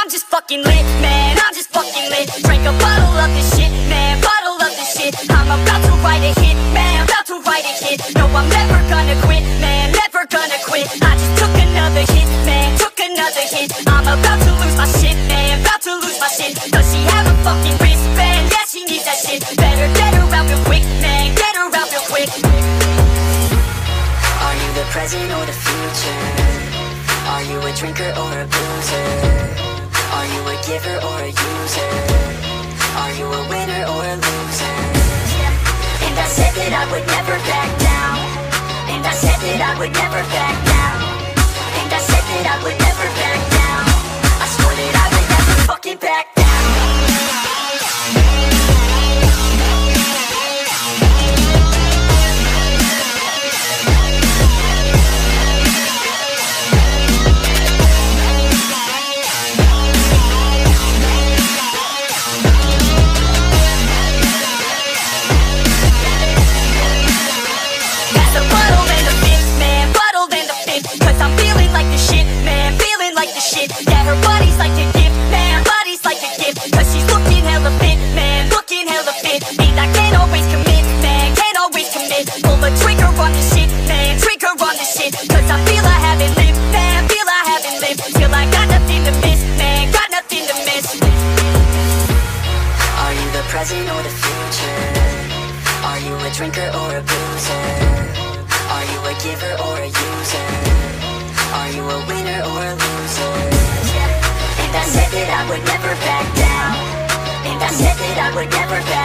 I'm just fucking lit, man, I'm just fucking lit. Drink a bottle of this shit, man, bottle of this shit. I'm about to write a hit, man, about to write a hit. No, I'm never gonna quit, man, never gonna quit. I just took another hit, man, took another hit. I'm about to lose my shit, man, about to lose my shit. Does she have a fucking wristband? Yeah, she needs that shit. Better get her out real quick, man, get her out real quick. Are you the present or the future? Are you a drinker or a boozer? Are you a giver or a user? Are you a winner or a loser? And I said that I would never back down. And I said that I would never back down. And I said that I would never back down. I swore that I would never fucking back down. Yeah, her body's like a gift, man, body's like a gift. Cause she's looking hella fit, man, looking hella fit. And I can't always commit, man, can't always commit. Pull the trigger on this shit, man, trigger on this shit. Cause I feel I haven't lived, man, feel I haven't lived. Feel I got nothing to miss, man, got nothing to miss. Are you the present or the future? Are you a drinker or a boozer? Are you a giver or a user? Are you a winner or a loser? And I said that I would never back down. And I said that I would never back